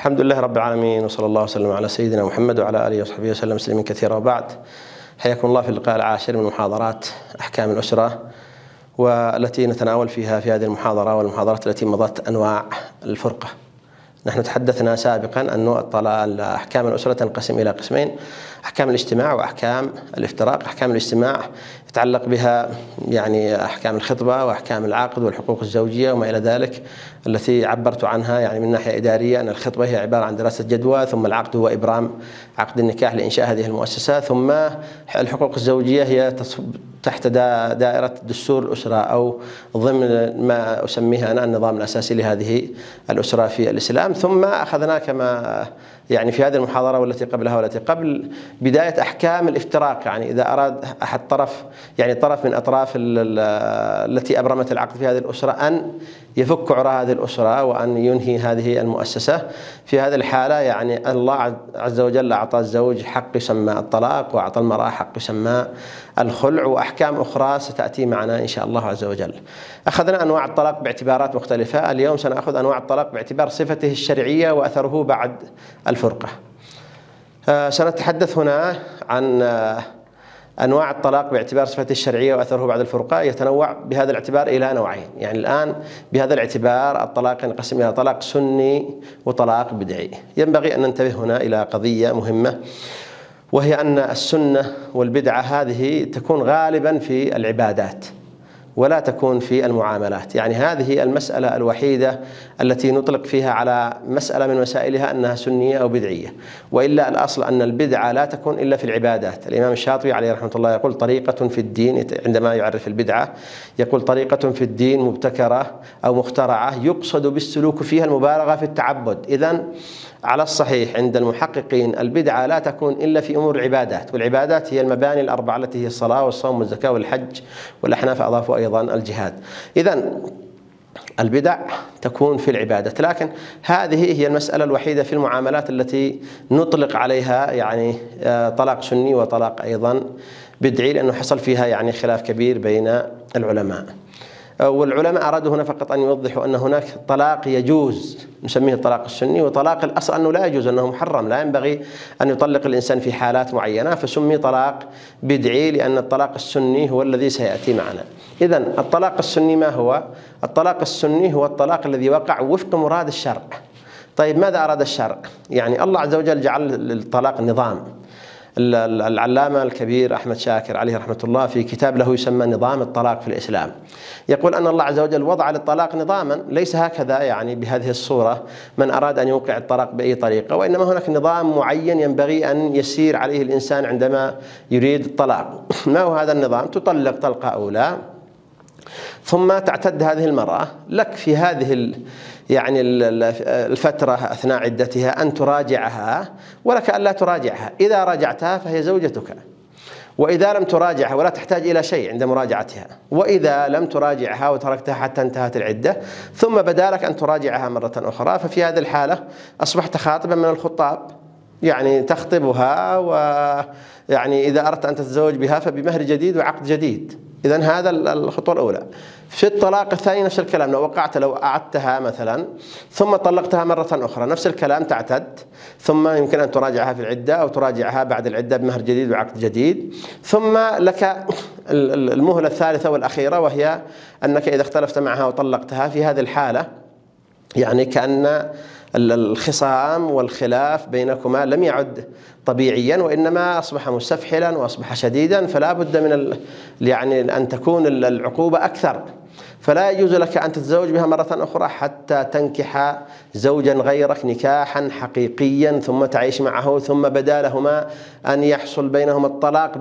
الحمد لله رب العالمين، وصلى الله وسلم على سيدنا محمد وعلى آله وصحبه وسلم تسليما كثيرا، وبعد. حياكم الله في اللقاء العاشر من محاضرات أحكام الأسرة، والتي نتناول فيها في هذه المحاضرة والمحاضرات التي مضت أنواع الفرقة. نحن تحدثنا سابقا أن أحكام الأسرة تنقسم إلى قسمين: أحكام الاجتماع وأحكام الافتراق. أحكام الاجتماع يتعلق بها أحكام الخطبة وأحكام العقد والحقوق الزوجية وما إلى ذلك، التي عبرت عنها من ناحية إدارية أن الخطبة هي عبارة عن دراسة جدوى، ثم العقد هو إبرام عقد النكاح لإنشاء هذه المؤسسة، ثم الحقوق الزوجية هي تحت دائرة دستور الأسرة أو ضمن ما أسميها أنا النظام الأساسي لهذه الأسرة في الإسلام. ثم أخذنا كما في هذه المحاضرة والتي قبلها والتي قبل بداية أحكام الافتراق، إذا أراد أحد طرف من أطراف التي أبرمت العقد في هذه الأسرة أن يفك عرى هذه الأسرة وأن ينهي هذه المؤسسة، في هذه الحالة الله عز وجل أعطى الزوج حق يسمى الطلاق، وأعطى المرأة حق يسمى الخلع، وأحكام أخرى ستأتي معنا إن شاء الله عز وجل. أخذنا أنواع الطلاق باعتبارات مختلفة، اليوم سنأخذ أنواع الطلاق باعتبار صفته الشرعية وأثره بعد الفرقة. سنتحدث هنا عن أنواع الطلاق باعتبار صفته الشرعية وأثره بعد الفرقة. يتنوع بهذا الاعتبار إلى نوعين، الآن بهذا الاعتبار الطلاق ينقسم إلى طلاق سني وطلاق بدعي. ينبغي أن ننتبه هنا إلى قضية مهمة، وهي أن السنة والبدعة هذه تكون غالبا في العبادات ولا تكون في المعاملات. هذه المسألة الوحيدة التي نطلق فيها على مسألة من مسائلها أنها سنية أو بدعية، وإلا الأصل أن البدعة لا تكون إلا في العبادات. الإمام الشاطبي عليه رحمة الله يقول: طريقة في الدين، عندما يعرف البدعة يقول: طريقة في الدين مبتكرة أو مخترعة يقصد بالسلوك فيها المبالغة في التعبد. إذن على الصحيح عند المحققين البدعة لا تكون إلا في أمور العبادات، والعبادات هي المباني الأربعة التي هي الصلاة والصوم والزكاة والحج، والأحناف أضافوا أيضا الجهاد. إذن البدع تكون في العبادة، لكن هذه هي المسألة الوحيدة في المعاملات التي نطلق عليها طلاق سني وطلاق أيضا بدعي، لأنه حصل فيها خلاف كبير بين العلماء. والعلماء أرادوا هنا فقط أن يوضحوا أن هناك طلاق يجوز نسميه الطلاق السني، وطلاق الأصل أنه لا يجوز، أنه محرم، لا ينبغي أن يطلق الإنسان في حالات معينة، فسمي طلاق بدعي لأن الطلاق السني هو الذي سيأتي معنا. إذن الطلاق السني ما هو؟ الطلاق السني هو الطلاق الذي وقع وفق مراد الشرع. طيب ماذا أراد الشرع؟ الله عز وجل جعل للطلاق نظام. العلامة الكبير أحمد شاكر عليه رحمة الله في كتاب له يسمى نظام الطلاق في الإسلام يقول أن الله عز وجل وضع للطلاق نظاما، ليس هكذا بهذه الصورة من أراد أن يوقع الطلاق بأي طريقة، وإنما هناك نظام معين ينبغي أن يسير عليه الإنسان عندما يريد الطلاق. ما هو هذا النظام؟ تطلق طلقة أولى، ثم تعتد هذه المرأة لك في هذه الفترة أثناء عدتها أن تراجعها، ولك أن لا تراجعها. إذا راجعتها فهي زوجتك، وإذا لم تراجعها ولا تحتاج إلى شيء عند مراجعتها، وإذا لم تراجعها وتركتها حتى انتهت العدة ثم بدا لك أن تراجعها مرة أخرى، ففي هذه الحالة أصبحت خاطبا من الخطاب، تخطبها، إذا أردت أن تتزوج بها فبمهر جديد وعقد جديد. إذن هذا الخطوة الأولى. في الطلاق الثاني نفس الكلام، لو أعدتها مثلا ثم طلقتها مرة أخرى نفس الكلام، تعتد، ثم يمكن أن تراجعها في العدة أو تراجعها بعد العدة بمهر جديد وعقد جديد، ثم لك المهلة الثالثة والأخيرة، وهي أنك إذا اختلفت معها وطلقتها في هذه الحالة كأن الخصام والخلاف بينكما لم يعد طبيعيا، وإنما أصبح مستفحلا وأصبح شديدا، فلا بد من أن تكون العقوبة أكثر. فلا يجوز لك أن تتزوج بها مرة أخرى حتى تنكح زوجا غيرك نكاحا حقيقيا، ثم تعيش معه، ثم بدا لهما أن يحصل بينهما الطلاق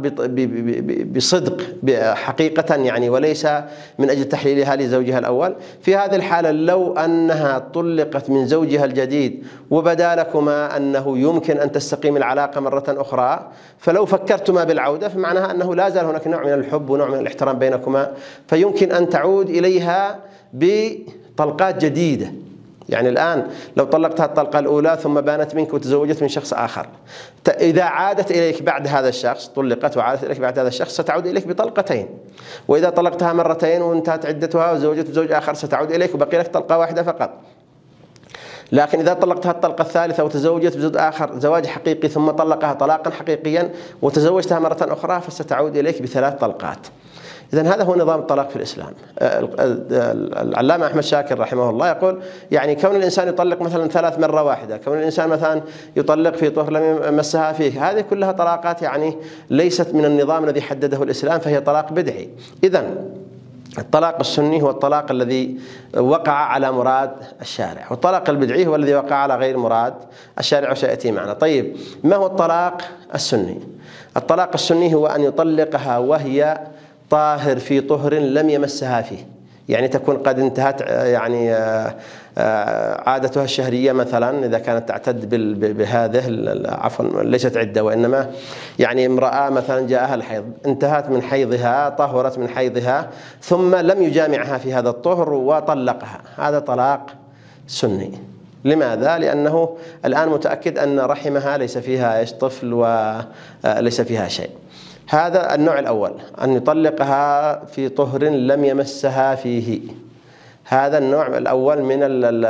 بصدق حقيقة، وليس من أجل تحليلها لزوجها الأول. في هذه الحالة لو أنها طلقت من زوجها الجديد وبدا لكما أنه يمكن أن تستقيم العلاقة مرة أخرى، فلو فكرتما بالعودة فمعناها أنه لا زال هناك نوع من الحب ونوع من الاحترام بينكما، فيمكن أن تعود إليها بطلقات جديدة. الآن لو طلقتها الطلقة الأولى ثم بانت منك وتزوجت من شخص آخر، إذا عادت إليك بعد هذا الشخص، طلقت وعادت إليك بعد هذا الشخص، ستعود إليك بطلقتين. وإذا طلقتها مرتين وانتهت عدتها وزوجت زوج آخر ستعود إليك وبقي لك طلقة واحدة فقط. لكن إذا طلقتها الطلقة الثالثة وتزوجت بزوج آخر زواج حقيقي ثم طلقها طلاقا حقيقيا وتزوجتها مرة أخرى فستعود إليك ب3 طلقات. إذن هذا هو نظام الطلاق في الإسلام. العلامة أحمد شاكر رحمه الله يقول يعني كون الإنسان يطلق مثلا 3 مرة واحدة، كون الإنسان مثلا يطلق في طهر لم يمسها فيه، هذه كلها طلاقات يعني ليست من النظام الذي حدده الإسلام، فهي طلاق بدعي. إذن الطلاق السني هو الطلاق الذي وقع على مراد الشارع، والطلاق البدعي هو الذي وقع على غير مراد الشارع وسيأتي معنا. طيب ما هو الطلاق السني؟ الطلاق السني هو أن يطلقها وهي طاهر في طهر لم يمسها فيه، يعني تكون قد انتهت يعني عادتها الشهرية مثلا إذا كانت تعتد بهذه، عفوا ليست عدة وإنما يعني امرأة مثلا جاءها الحيض، انتهت من حيضها، طهرت من حيضها ثم لم يجامعها في هذا الطهر وطلقها، هذا طلاق سني. لماذا؟ لأنه الآن متأكد أن رحمها ليس فيها طفل وليس فيها شيء. هذا النوع الأول، أن يطلقها في طهر لم يمسها فيه، هذا النوع الأول من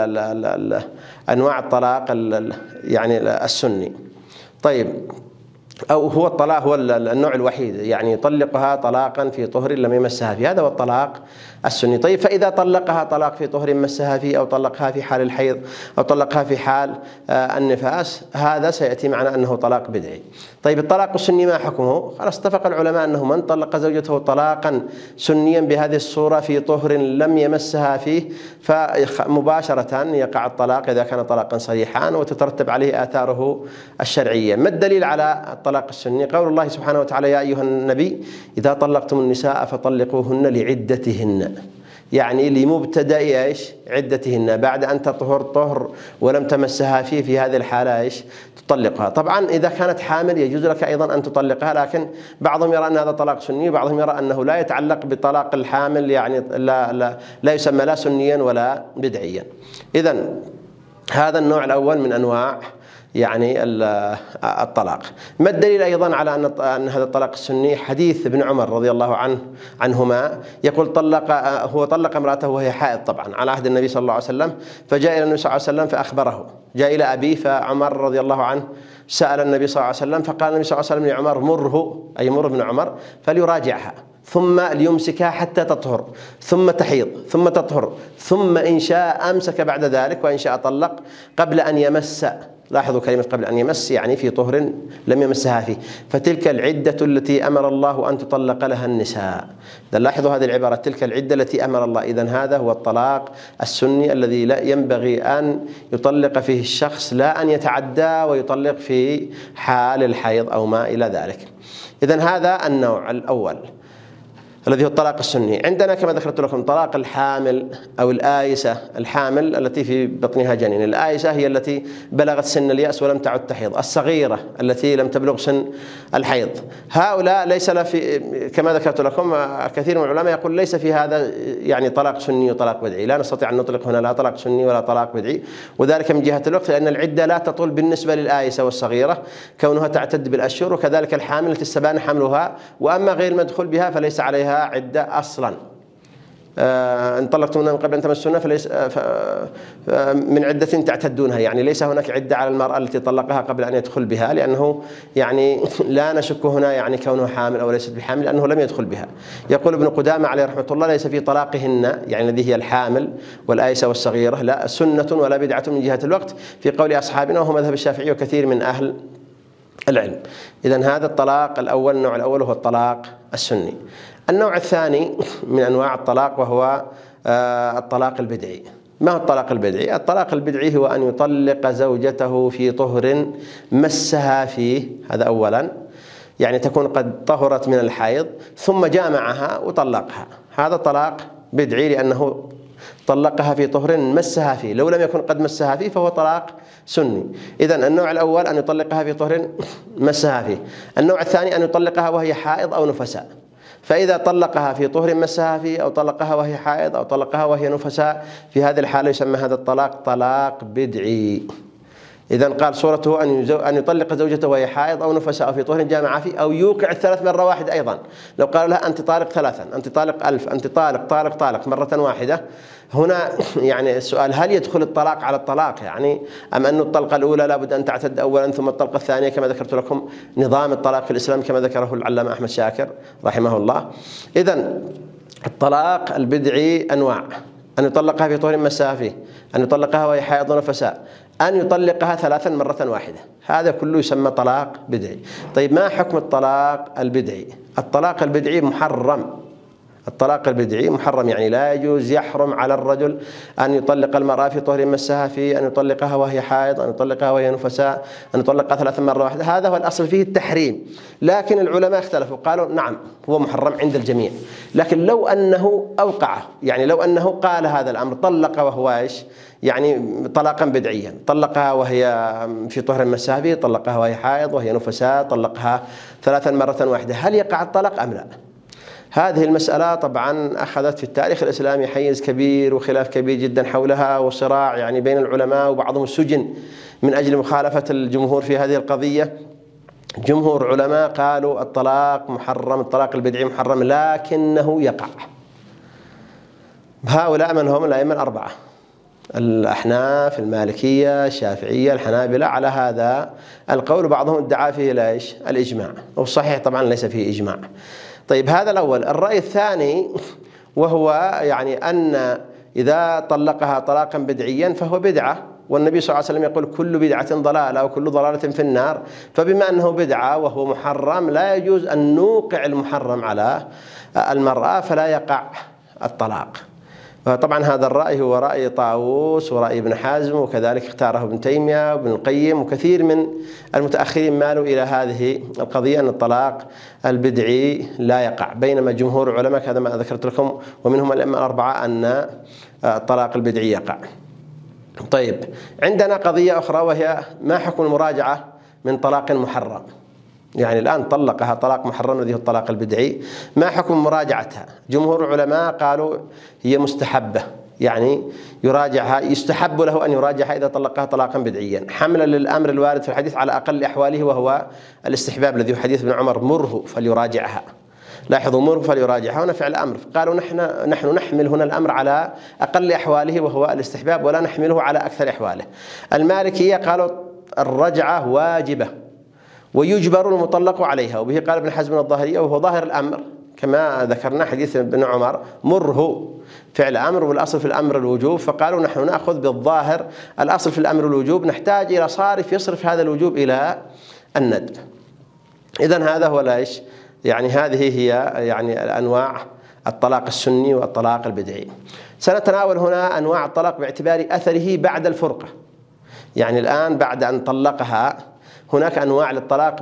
أنواع الطلاق يعني السني. طيب أو هو الطلاق هو النوع الوحيد، يعني يطلقها طلاقا في طهر لم يمسها فيه، هذا هو الطلاق السني. طيب فإذا طلقها طلاق في طهر مسها فيه أو طلقها في حال الحيض أو طلقها في حال النفاس، هذا سيأتي معنا أنه طلاق بدعي. طيب الطلاق السني ما حكمه؟ خلاص اتفق العلماء أنه من طلق زوجته طلاقا سنيا بهذه الصورة في طهر لم يمسها فيه فمباشرة يقع الطلاق إذا كان طلاقا صريحا وتترتب عليه آثاره الشرعية. ما الدليل على الطلاق السني؟ قول الله سبحانه وتعالى: يا أيها النبي إذا طلقتم النساء فطلقوهن لعدتهن، يعني لمبتدأ ايش؟ عدتهن، بعد أن تطهر طهر ولم تمسها فيه في هذه الحالة ايش؟ تطلقها. طبعا إذا كانت حامل يجوز لك أيضا أن تطلقها، لكن بعضهم يرى أن هذا طلاق سني وبعضهم يرى أنه لا يتعلق بطلاق الحامل، يعني لا يسمى لا سنيا ولا بدعيا. إذن هذا النوع الأول من أنواع يعني الطلاق. ما الدليل أيضا على أن هذا الطلاق السني؟ حديث ابن عمر رضي الله عنهما يقول هو طلق امرأته وهي حائض طبعا على عهد النبي صلى الله عليه وسلم، فجاء إلى النبي صلى الله عليه وسلم فأخبره، جاء إلى أبيه، فعمر رضي الله عنه سأل النبي صلى الله عليه وسلم، فقال النبي صلى الله عليه وسلم لعمر: مره، أي مر ابن عمر فليراجعها، ثم ليمسكها حتى تطهر، ثم تحيض، ثم تطهر، ثم إن شاء أمسك بعد ذلك، وإن شاء طلق قبل أن يمس. لاحظوا كلمة قبل أن يمس، يعني في طهر لم يمسها فيه، فتلك العدة التي أمر الله أن تطلق لها النساء. لاحظوا هذه العبارة: تلك العدة التي أمر الله. إذن هذا هو الطلاق السني الذي لا ينبغي أن يطلق فيه الشخص، لا أن يتعدى ويطلق في حال الحيض أو ما إلى ذلك. إذن هذا النوع الأول الذي هو الطلاق السني. عندنا كما ذكرت لكم طلاق الحامل أو الآيسة. الحامل التي في بطنها جنين، الآيسة هي التي بلغت سن اليأس ولم تعد تحيض، الصغيرة التي لم تبلغ سن الحيض. هؤلاء ليس له في، كما ذكرت لكم كثير من العلماء يقول ليس في هذا يعني طلاق سني وطلاق بدعي، لا نستطيع أن نطلق هنا لا طلاق سني ولا طلاق بدعي، وذلك من جهة الوقت، لأن العدة لا تطول بالنسبة للآيسة والصغيرة كونها تعتد بالأشهر، وكذلك الحامل التي استبان حملها، وأما غير المدخول بها فليس عليها عدة أصلا. إن طلقتموهن من قبل أن تمسوهن فليس من عدة تعتدونها، يعني ليس هناك عدة على المرأة التي طلقها قبل أن يدخل بها، لأنه يعني لا نشك هنا يعني كونه حامل أو ليست بحامل لأنه لم يدخل بها. يقول ابن قدامة عليه رحمة الله: ليس في طلاقهن، يعني الذي هي الحامل والآيسة والصغيرة، لا سنة ولا بدعة من جهة الوقت في قول أصحابنا، وهو مذهب الشافعي وكثير من أهل العلم. إذن هذا الطلاق الأول، النوع الأول هو الطلاق السني. النوع الثاني من أنواع الطلاق وهو الطلاق البدعي. ما هو الطلاق البدعي؟ الطلاق البدعي هو أن يطلق زوجته في طهر مسها فيه، هذا أولا، يعني تكون قد طهرت من الحيض ثم جامعها وطلقها، هذا طلاق بدعي لأنه طلقها في طهر مسها فيه، لو لم يكن قد مسها فيه فهو طلاق سني. إذن النوع الأول أن يطلقها في طهر مسها فيه. النوع الثاني أن يطلقها وهي حائض أو نفساء، فإذا طلقها في طهر مسها فيه أو طلقها وهي حائض أو طلقها وهي نفساء، في هذه الحالة يسمى هذا الطلاق طلاق بدعي. إذن قال صورته أن يطلق زوجته وهي حائض أو نفساء أو في طهر جامع فيه، أو يوقع الثلاث مرة واحدة أيضا. لو قال لها أنت طالق ثلاثا، أنت طالق 1000، أنت طالق طالق طالق مرة واحدة، هنا يعني السؤال هل يدخل الطلاق على الطلاق يعني، أم أن الطلقة الأولى لابد أن تعتد أولا ثم الطلقة الثانية كما ذكرت لكم نظام الطلاق في الإسلام كما ذكره العلامة أحمد شاكر رحمه الله. إذن الطلاق البدعي أنواع: أن يطلقها في طهر مساها فيه، أن يطلقها وهي حائض ونفساء، أن يطلقها ثلاثا مرة واحدة، هذا كله يسمى طلاق بدعي. طيب ما حكم الطلاق البدعي؟ الطلاق البدعي محرم. الطلاق البدعي محرم، يعني لا يجوز، يحرم على الرجل أن يطلق المرأة في طهر مسها فيه، أن يطلقها وهي حائض، أن يطلقها وهي نفساء، أن يطلقها ثلاثا مرة واحدة، هذا هو الأصل فيه التحريم. لكن العلماء اختلفوا، قالوا نعم هو محرم عند الجميع، لكن لو أنه أوقعه، يعني لو أنه قال هذا الأمر، طلق وهو إيش؟ يعني طلاقا بدعيا، طلقها وهي في طهر مسها فيه، طلقها وهي حائض وهي نفساء، طلقها ثلاثا مرة واحدة، هل يقع الطلاق أم لا؟ هذه المسألة طبعا أخذت في التاريخ الإسلامي حيز كبير وخلاف كبير جدا حولها، وصراع يعني بين العلماء، وبعضهم سجن من أجل مخالفة الجمهور في هذه القضية. جمهور علماء قالوا الطلاق محرم، الطلاق البدعي محرم، لكنه يقع. هؤلاء من هم؟ الأئمة الأربعة: الأحناف، المالكية، الشافعية، الحنابلة، على هذا القول. بعضهم ادعى فيه ليش؟ الإجماع، والصحيح طبعا ليس فيه إجماع. طيب هذا الأول. الرأي الثاني وهو يعني أن إذا طلقها طلاقا بدعيا فهو بدعة، والنبي صلى الله عليه وسلم يقول كل بدعة ضلالة وكل ضلالة في النار، فبما أنه بدعة وهو محرم لا يجوز أن نوقع المحرم على المرأة فلا يقع الطلاق. طبعا هذا الرأي هو رأي طاووس ورأي ابن حزم، وكذلك اختاره ابن تيمية وابن القيم، وكثير من المتأخرين مالوا إلى هذه القضية أن الطلاق البدعي لا يقع، بينما جمهور العلماء كذا ما ذكرت لكم ومنهم الأئمة الأربعة أن الطلاق البدعي يقع. طيب عندنا قضية أخرى وهي ما حكم المراجعة من طلاق محرم؟ يعني الآن طلقها طلاق محرم الذي هو الطلاق البدعي، ما حكم مراجعتها؟ جمهور العلماء قالوا هي مستحبة، يعني يراجعها، يستحب له أن يراجعها إذا طلقها طلاقا بدعيا، حملا للأمر الوارد في الحديث على أقل أحواله وهو الاستحباب الذي هو حديث ابن عمر: مره فليراجعها. لاحظوا، مره فليراجعها هنا فعل أمر، قالوا نحن نحمل هنا الأمر على أقل أحواله وهو الاستحباب، ولا نحمله على أكثر أحواله. المالكية قالوا الرجعة واجبة ويجبر المطلق عليها، وبه قال ابن حزم الظاهرية، وهو ظاهر الأمر كما ذكرنا حديث ابن عمر: مره فعل أمر والأصل في الأمر الوجوب، فقالوا نحن نأخذ بالظاهر، الأصل في الأمر الوجوب، نحتاج إلى صارف يصرف هذا الوجوب إلى الندب. إذن هذا هو ليش يعني هذه هي يعني أنواع الطلاق السني والطلاق البدعي. سنتناول هنا أنواع الطلاق باعتبار أثره بعد الفرقة، يعني الآن بعد أن طلقها هناك أنواع للطلاق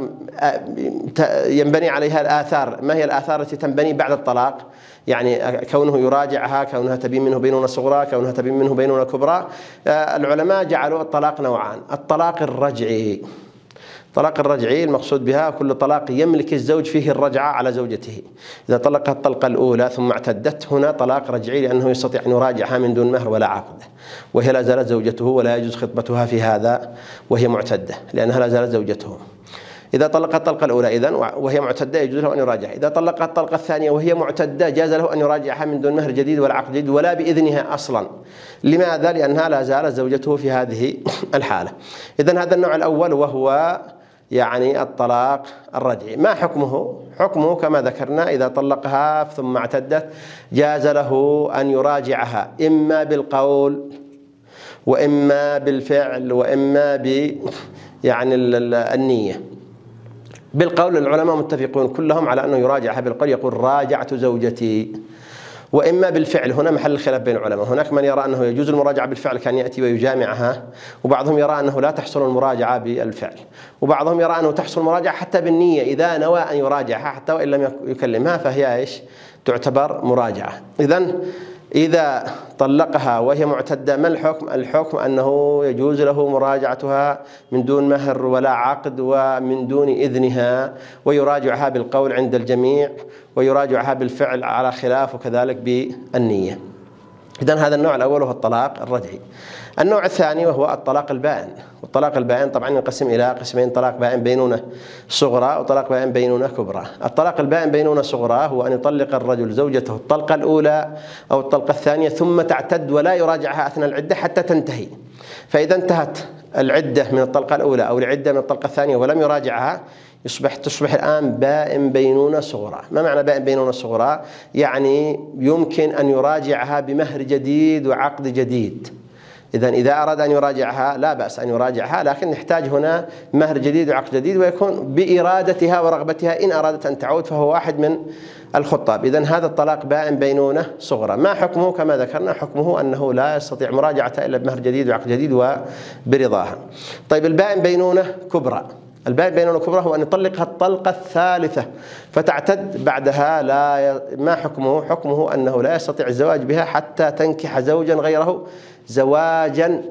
ينبني عليها الآثار. ما هي الآثار التي تنبني بعد الطلاق؟ يعني كونه يراجعها، كونها تبين منه بينونة صغرى، كونها تبين منه بينونة كبرى. العلماء جعلوا الطلاق نوعان: الطلاق الرجعي. الطلاق الرجعي المقصود بها كل طلاق يملك الزوج فيه الرجعة على زوجته. إذا طلقها الطلقة الأولى ثم اعتدت، هنا طلاق رجعي، لأنه يستطيع أن يراجعها من دون مهر ولا عقد، وهي لا زالت زوجته ولا يجوز خطبتها في هذا وهي معتدة، لأنها لا زالت زوجته. إذا طلقها الطلقة الأولى إذن وهي معتدة يجوز له أن يراجعها. إذا طلقها الطلقة الثانية وهي معتدة جاز له أن يراجعها من دون مهر جديد ولا عقد جديد ولا بإذنها أصلا. لماذا؟ لأنها لا زالت زوجته في هذه الحالة. إذن هذا النوع الأول وهو يعني الطلاق الرجعي. ما حكمه؟ حكمه كما ذكرنا: إذا طلقها ثم اعتدت جاز له أن يراجعها إما بالقول وإما بالفعل وإما يعني النية. بالقول العلماء متفقون كلهم على أنه يراجعها بالقول، يقول راجعت زوجتي. وإما بالفعل، هنا محل الخلاف بين العلماء، هناك من يرى أنه يجوز المراجعة بالفعل كان يأتي ويجامعها، وبعضهم يرى أنه لا تحصل المراجعة بالفعل، وبعضهم يرى أنه تحصل المراجعة حتى بالنية، إذا نوى أن يراجعها حتى وإن لم يكلمها فهي إيش؟ تعتبر مراجعة. إذا طلقها وهي معتدة ما الحكم؟ الحكم أنه يجوز له مراجعتها من دون مهر ولا عقد ومن دون إذنها، ويراجعها بالقول عند الجميع، ويراجعها بالفعل على خلاف، وكذلك بالنية. إذن هذا النوع الأول وهو الطلاق الرجعي. النوع الثاني وهو الطلاق البائن، والطلاق البائن طبعا ينقسم إلى قسمين: طلاق بائن بينونة صغرى وطلاق بائن بينونة كبرى. الطلاق البائن بينونة صغرى هو أن يطلق الرجل زوجته الطلقة الأولى أو الطلقة الثانية ثم تعتد ولا يراجعها أثناء العدة حتى تنتهي. فإذا انتهت العدة من الطلقة الأولى أو العدة من الطلقة الثانية ولم يراجعها تصبح الآن بائن بينونة صغرى. ما معنى بائن بينونة صغرى؟ يعني يمكن أن يراجعها بمهر جديد وعقد جديد. إذا أراد أن يراجعها لا بأس أن يراجعها، لكن نحتاج هنا مهر جديد وعقد جديد، ويكون بإرادتها ورغبتها. إن أرادت أن تعود فهو واحد من الخطاب. إذن هذا الطلاق بائن بينونة صغرى. ما حكمه؟ كما ذكرنا حكمه أنه لا يستطيع مراجعتها إلا بمهر جديد وعقد جديد وبرضاها. طيب البائن بينونة كبرى. البائن بينونة كبرى هو أن يطلقها الطلقة الثالثة فتعتد بعدها. ما حكمه؟ حكمه أنه لا يستطيع الزواج بها حتى تنكح زوجا غيره زواجا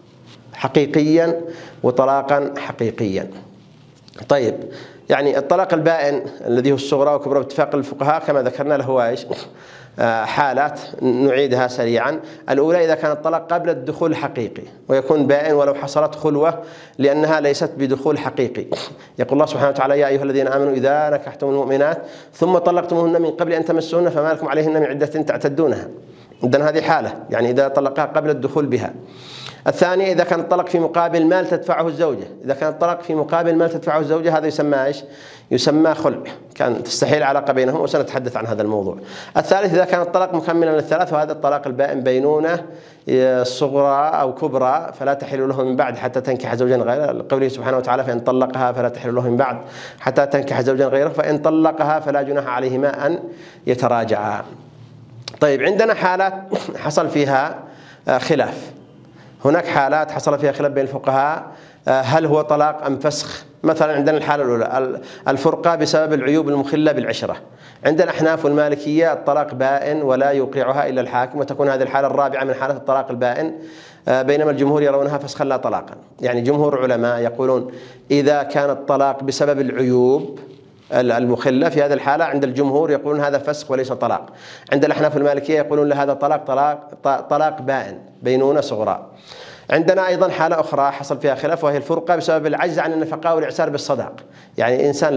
حقيقيا وطلاقا حقيقيا. طيب يعني الطلاق البائن الذي هو الصغرى وكبرى باتفاق الفقهاء كما ذكرنا له ايش؟ حالات نعيدها سريعا. الأولى إذا كان الطلاق قبل الدخول الحقيقي، ويكون بائن ولو حصلت خلوة لأنها ليست بدخول حقيقي. يقول الله سبحانه وتعالى: يا أيها الذين آمنوا إذا نكحتم المؤمنات ثم طلقتموهن من قبل أن تمسوهن فما لكم عليهن من عدة تعتدونها. إذن هذه حالة، يعني إذا طلقها قبل الدخول بها. الثانية إذا كان الطلاق في مقابل مال تدفعه الزوجة. إذا كان الطلاق في مقابل مال تدفعه الزوجة هذا يسمى إيش؟ يسمى خلع، كان تستحيل العلاقة بينهم، وسنتحدث عن هذا الموضوع. الثالث إذا كان الطلاق مكملا للثلاث، وهذا الطلاق البائن بينونة صغرى أو كبرى، فلا تحل له من بعد حتى تنكح زوجا غيره، قوله سبحانه وتعالى: فإن طلقها فلا تحل له من بعد حتى تنكح زوجا غيره، فإن طلقها فلا جناح عليهما أن يتراجعا. طيب عندنا حالات حصل فيها خلاف. هناك حالات حصل فيها خلاف بين الفقهاء، هل هو طلاق أم فسخ؟ مثلا عندنا الحالة الأولى الفرقة بسبب العيوب المخلة بالعشرة. عند الأحناف والمالكية الطلاق بائن ولا يوقعها إلا الحاكم، وتكون هذه الحالة الرابعة من حالة الطلاق البائن، بينما الجمهور يرونها فسخا لا طلاقا. يعني جمهور علماء يقولون إذا كان الطلاق بسبب العيوب المخلة في هذه الحالة عند الجمهور يقولون هذا فسخ وليس طلاق. عند الأحناف المالكية يقولون لهذا طلاق بائن بينونة صغرى. عندنا أيضا حالة أخرى حصل فيها خلاف، وهي الفرقة بسبب العجز عن النفقة والإعسار بالصداق. يعني إنسان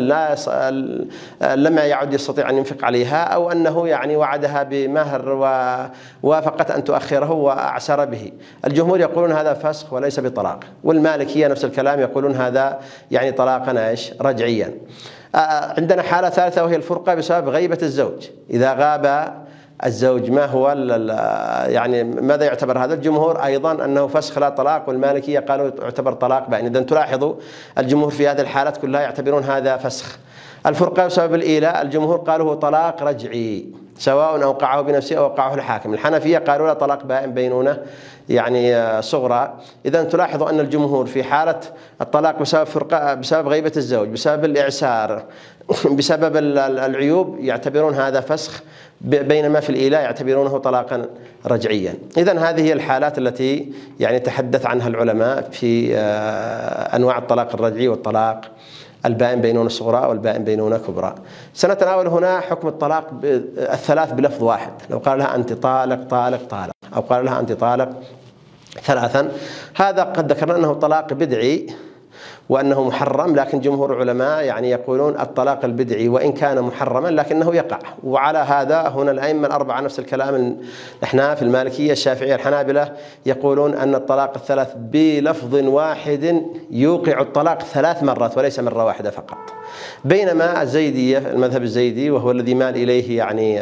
لم يعد يستطيع أن ينفق عليها، أو أنه يعني وعدها بمهر ووافقت أن تؤخره وأعسر به. الجمهور يقولون هذا فسخ وليس بطلاق، والمالكية نفس الكلام يقولون هذا يعني طلاقا ايش؟ رجعيا. عندنا حالة ثالثة وهي الفرقة بسبب غيبة الزوج. إذا غاب الزوج ما هو يعني ماذا يعتبر هذا؟ الجمهور أيضا أنه فسخ لا طلاق، والمالكية قالوا يعتبر طلاق بائن. إذن تلاحظوا الجمهور في هذه الحالات كلها يعتبرون هذا فسخ. الفرقة بسبب الإيلاء الجمهور قالوا هو طلاق رجعي سواء أوقعه بنفسه أو أوقعه الحاكم. الحنفية قالوا لا طلاق بائن بينونة يعني صغرى. إذن تلاحظوا أن الجمهور في حالة الطلاق بسبب غيبة الزوج، بسبب الإعسار، بسبب العيوب يعتبرون هذا فسخ، بينما في الإيلاء يعتبرونه طلاقا رجعيا. إذن هذه هي الحالات التي يعني تحدث عنها العلماء في أنواع الطلاق الرجعي والطلاق البائن بينونة صغرى والبائن بينونة كبرى. سنتناول هنا حكم الطلاق الثلاث بلفظ واحد. لو قال لها أنت طالق طالق طالق، أو قال لها أنت طالق ثلاثا، هذا قد ذكرنا أنه طلاق بدعي وأنه محرم، لكن جمهور العلماء يعني يقولون الطلاق البدعي وإن كان محرما لكنه يقع. وعلى هذا هنا الأئمة الأربعة نفس الكلام، الأحناف المالكية الشافعية الحنابلة يقولون أن الطلاق الثلاث بلفظ واحد يوقع الطلاق 3 مرات وليس مرة واحدة فقط. بينما الزيدية المذهب الزيدي وهو الذي مال إليه يعني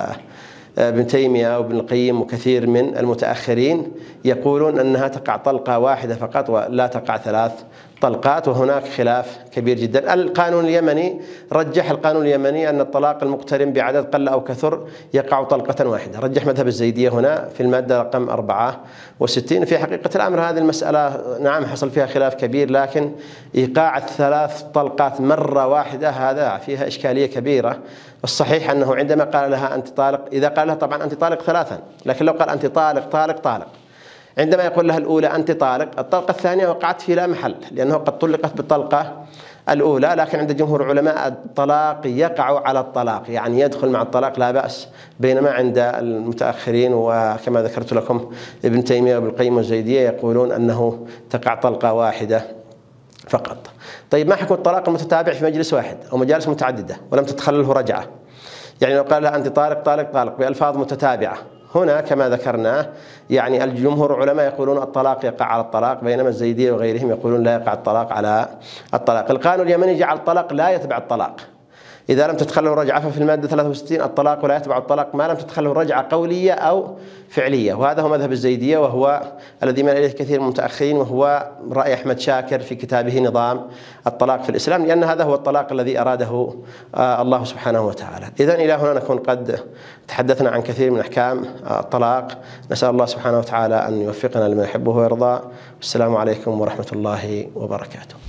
ابن تيمية وابن القيم وكثير من المتأخرين يقولون أنها تقع طلقة واحدة فقط ولا تقع 3 طلقات، وهناك خلاف كبير جدا. القانون اليمني رجح القانون اليمني أن الطلاق المقترن بعدد قل أو كثر يقع طلقة واحدة. رجح مذهب الزيدية هنا في المادة رقم 64. في حقيقة الأمر هذه المسألة نعم حصل فيها خلاف كبير، لكن إيقاع 3 طلقات مرة واحدة هذا فيها إشكالية كبيرة. الصحيح أنه عندما قال لها أنت طالق، إذا قال لها طبعا أنت طالق 3، لكن لو قال أنت طالق طالق طالق، عندما يقول لها الأولى أنت طالق، الطلقة الثانية وقعت في لا محل، لأنه قد طلقت بالطلقة الأولى، لكن عند جمهور علماء الطلاق يقع على الطلاق، يعني يدخل مع الطلاق لا بأس، بينما عند المتأخرين وكما ذكرت لكم ابن تيمية وابن القيم والزيدية يقولون أنه تقع طلقة واحدة فقط. طيب ما حكم الطلاق المتتابع في مجلس واحد أو مجالس متعددة ولم تتخلله رجعة؟ يعني لو قال لها أنت طالق طالق طالق بألفاظ متتابعة، هنا كما ذكرنا يعني الجمهور العلماء يقولون الطلاق يقع على الطلاق، بينما الزيدية وغيرهم يقولون لا يقع الطلاق على الطلاق. القانون اليمني جعل الطلاق لا يتبع الطلاق، إذا لم تدخله رجعة، ففي المادة 63 الطلاق لا يتبع الطلاق ما لم تدخله رجعة قولية أو فعلية، وهذا هو مذهب الزيدية وهو الذي مال إليه كثير من المتأخرين، وهو رأي أحمد شاكر في كتابه نظام الطلاق في الإسلام، لأن هذا هو الطلاق الذي أراده الله سبحانه وتعالى. إذن إلى هنا نكون قد تحدثنا عن كثير من أحكام الطلاق، نسأل الله سبحانه وتعالى أن يوفقنا لما يحبه ويرضى. والسلام عليكم ورحمة الله وبركاته.